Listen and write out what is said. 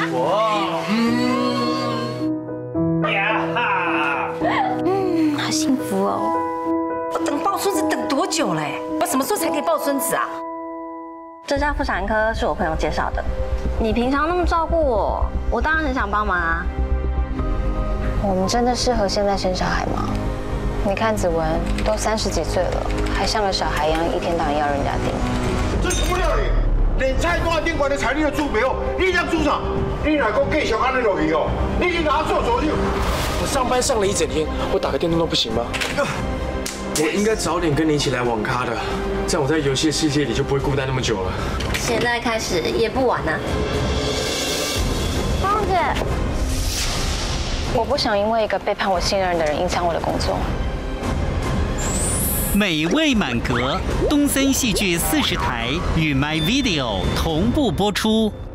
好幸福哦！ 我等抱孙子等多久嘞？我什么时候才可以抱孙子啊？ 这家妇产科是我朋友介绍的，你平常那么照顾我，我当然很想帮忙啊。 我们真的适合现在生小孩吗？你看子文都30几岁了，还像个小孩一样，一天到晚要人家盯。 这什么料理？连菜都要店管的财力都做不好，你这样做啥？你哪个继续安尼落去哦？你去拿做手就。 我上班上了一整天，我打个电动都不行吗？我应该早点跟你一起来网咖的，这样我在游戏世界里就不会孤单那么久了。 现在开始也不晚啊。芳姐， 我不想因为一个背叛我信任的人影响我的工作。 美味满格，东森戏剧40台与 My Video 同步播出。